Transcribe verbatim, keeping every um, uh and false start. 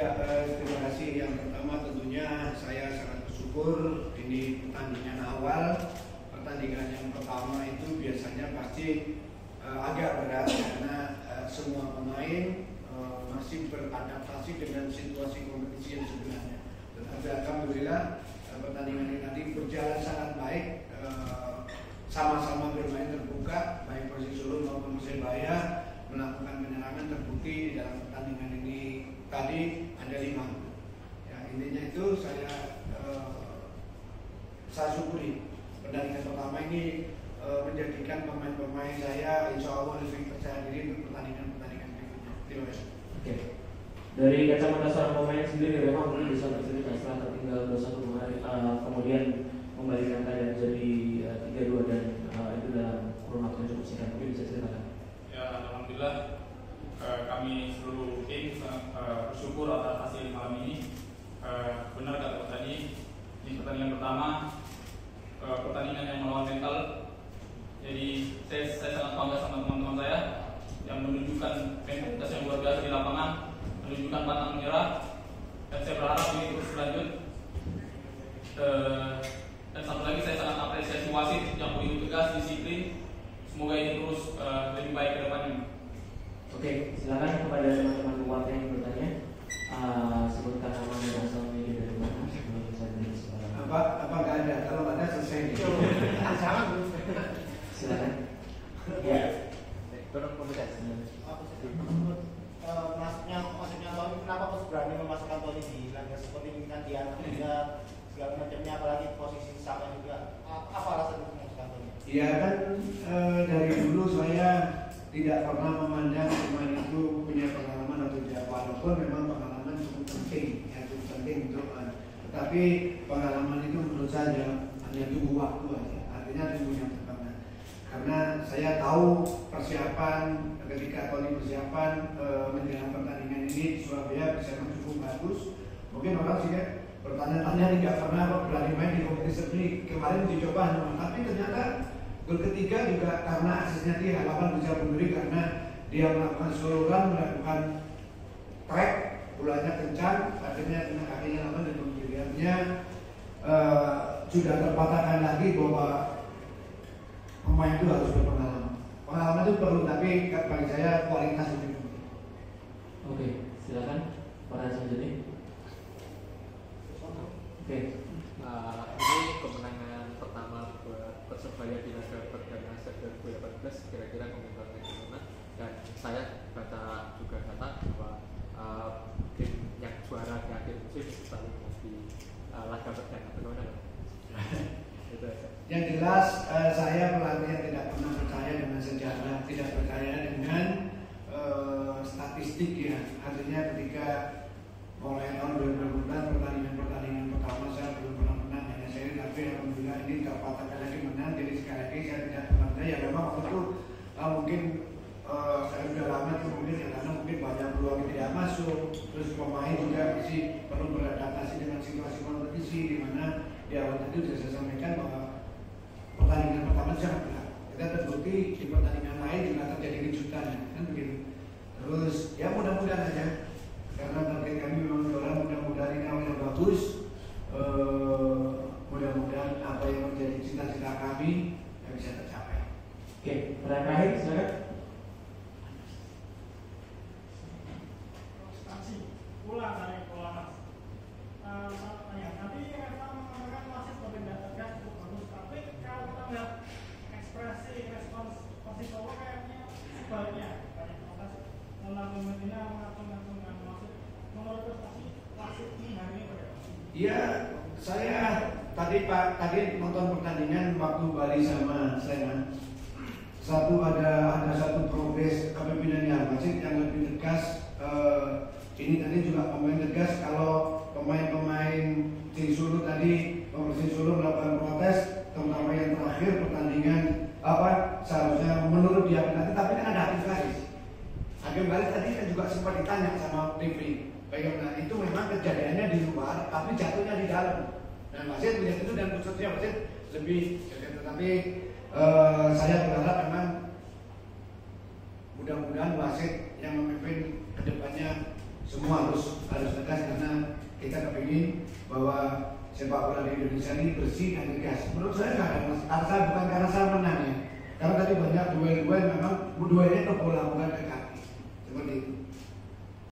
Ya, eh, terima kasih. Yang pertama tentunya saya sangat bersyukur ini pertandingan awal. Pertandingan yang pertama itu biasanya pasti eh, agak berat karena eh, semua pemain eh, masih beradaptasi dengan situasi kompetisi yang sebenarnya. Tetapi alhamdulillah eh, pertandingan ini nanti berjalan sangat baik. Eh, sama-sama bermain terbuka, baik Persisolo maupun Persebaya melakukan penyerangan terbukti di dalam pertandingan ini. Tadi ada lima. Ya, intinya itu saya eh, saya syukuri pertandingan pertama ini eh, menjadikan pemain-pemain saya insya Allah lebih percaya diri untuk pertandingan-pertandingan berikutnya. Terima kasih. Oke. Dari kacamata seorang pemain sendiri, memang mungkin bisa bercerita setelah tertinggal dua satu kemarin, uh, kemudian kembalikan keadaan jadi uh, tiga dua dan uh, itu dalam kurun waktu yang cukup singkat, mungkin bisa ceritakan. Ya, alhamdulillah. Uh, kami seluruh tim uh, bersyukur atas hasil malam ini. Uh, benar kata tadi di pertandingan pertama, uh, pertandingan yang melawan mental. Jadi saya, saya sangat bangga sama teman-teman saya yang menunjukkan mentalitas yang luar biasa di lapangan, menunjukkan pantang menyerah, dan saya berharap ini terus berlanjut. Uh, dan satu lagi saya sangat apresiasi wasit yang begitu tegas, disiplin. Semoga ini terus uh, lebih baik ke depannya. Oke, silakan kepada teman-teman luar yang bertanya, uh, sebutkan nama dan asal media dari mana sebelum bisa diberi. Apa apa nggak ada? Kalau nggak ada selesai. Jangan. Silakan. Ya. Dorong kompetisi. Maksudnya, maksudnya Tony kenapa harus berani memasukkan Tony di laga seperti ini kan dia juga segala macamnya, apalagi posisi sama juga. Apa alasan untuk memasukkan Tony? Iya kan e, dari dulu saya tidak pernah memandang pemain itu punya pengalaman atau tidak, walaupun memang pengalaman cukup penting, ya cukup penting untuk uh, tetapi pengalaman itu menurut saya hanya tunggu waktu aja, artinya tunggu yang tepat. Karena saya tahu persiapan ketika Tony persiapan uh, menjelang pertandingan ini di Surabaya bisa cukup bagus. Mungkin orang sih ya bertanya-tanya tidak pernah kok berani main di kompetisi ini, kemarin dicoba, tapi ternyata gol ketiga juga karena asisnya dia harapan bisa memberi karena dia melakukan soloran, melakukan track, bolanya kencang, akhirnya kena kakinya lawan dan kemudiannya uh, sudah terpatahkan lagi bahwa pemain itu harus berpengalaman. Pengalaman itu perlu, tapi bagi saya kualitas lebih penting. Oke, silakan para selanjutnya. Oke, uh, ini kemenangan pertama buat Persebaya di laga perdana Asia dua ribu delapan belas, kira-kira komentarnya gimana? Dan saya baca juga kata bahwa uh, tim yang juara di akhir musim selalu di uh, laga perdana, bagaimana? Itu aja. Yang jelas uh, saya pelatih yang tidak pernah percaya dengan sejarah, tidak percaya dengan uh, statistik ya. Artinya ketika mulai tahun dua ribu enam pertandingan-pertandingan pertama saya belum pernah menang hanya seri, tapi alhamdulillah ini terpatahkan lagi menang. Jadi sekali lagi saya tidak percaya. Ya memang waktu itu uh, mungkin uh, saya sudah lama itu mungkin ya, karena mungkin banyak peluang yang tidak masuk. Terus pemain juga masih perlu beradaptasi dengan situasi kompetisi di mana di awal tadi sudah saya sampaikan bahwa pertandingan pertama sangat berat. Kita terbukti di pertandingan lain juga terjadi kejutan kan begitu. Terus ya mudah-mudahan aja. Karena target kami memang juara, mudah-mudahan ini awal yang bagus. Uh, mudah-mudahan apa yang menjadi cita-cita kami yang bisa tercapai. Oke, pertanyaan terakhir silakan. Substansi ulang dari pola mas. Ya, nanti Eva mengatakan masih berbeda tegas cukup bagus, tapi kalau kita lihat ekspresi respons Persisolo kayaknya sebaliknya banyak protes tentang pemainnya mengatur-ngatur dengan wasit. Menurut prestasi wasit ini hari ini bagaimana? Iya, saya tadi Pak tadi nonton pertandingan waktu Bali sama Sleman. Satu ada ada satu progres kepemimpinannya wasit yang lebih tegas. Uh, ini tadi juga pemain tegas. Kalau pemain-pemain Persisolo tadi, Persisolo melakukan protes, terutama yang terakhir pertandingan apa seharusnya menurut dia penalti, tapi kan ada hakim garis. Hakim garis tadi kan juga sempat ditanya sama T V. Bagaimana itu memang kejadiannya di luar, tapi jatuhnya di dalam. Dan wasit punya itu dan khususnya wasit lebih, tetapi uh, saya berharap memang mudah-mudahan wasit yang memimpin kedepannya semua harus harus tegas kita kepingin bahwa sepak bola di Indonesia ini bersih dan tegas. Menurut saya nggak ada masalah, bukan karena saya menang ya. Karena tadi banyak duel-duel memang duelnya ke bola bukan ke